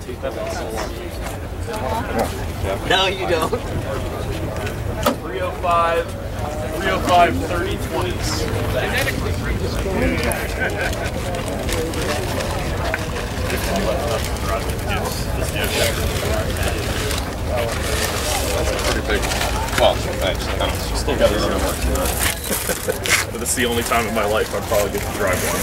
No, you don't. 305, 30, 20s. Pretty big. Well, thanks. Still got another one. But this is the only time in my life I probably get to drive one.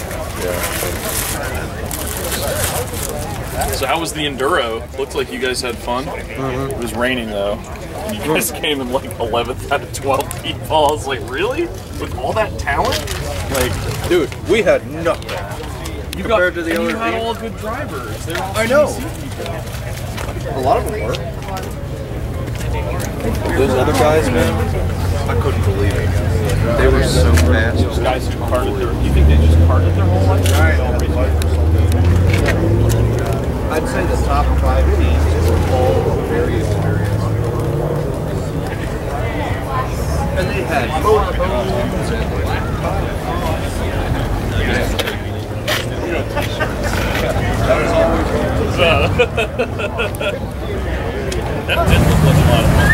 Yeah. So how was the enduro? Looked like you guys had fun. It was raining though. And you guys came in like 11th out of 12 people. I was like, really? With all that talent? Like, dude, we had nothing compared to the other You had team. all good drivers. They were all I know. CC people. A lot of them were. Those other guys, man, I couldn't believe it. They were so fast. Those guys who karted their, you think they just karted their whole life? I'd say the top 5 teams were all very experienced. And they had motorhomes That did look like a lot of fun.